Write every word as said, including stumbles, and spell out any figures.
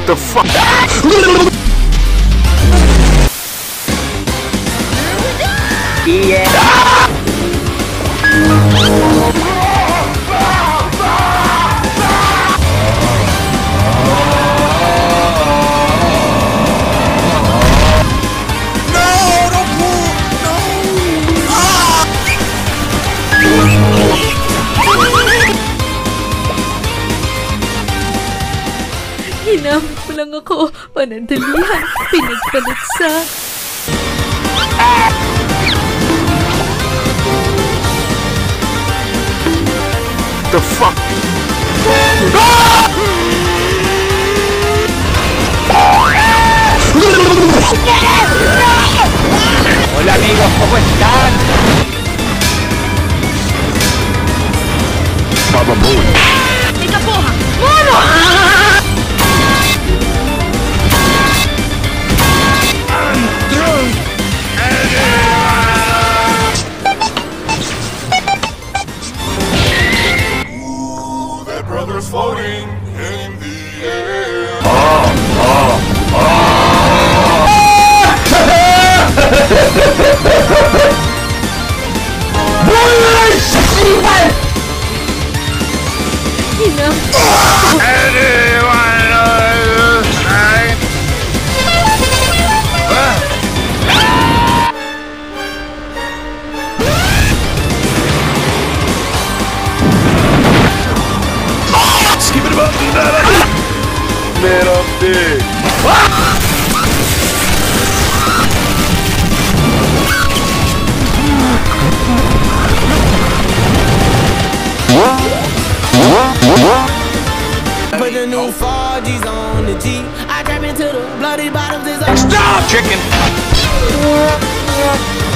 The fuck? Yeah. Ginamit mo lang ako, panandalihan, pinagpalit sa... The fuck? Hola amigos, ¿cómo están? Baba Boy. Ika po ha! Mono! Ooh, that brother's floating in the air. Oh, oh, oh. Anyone knows tonight? Skip it up, man up big. Put the new four G's on the G. I trap into the bloody bottoms. Stop, chicken.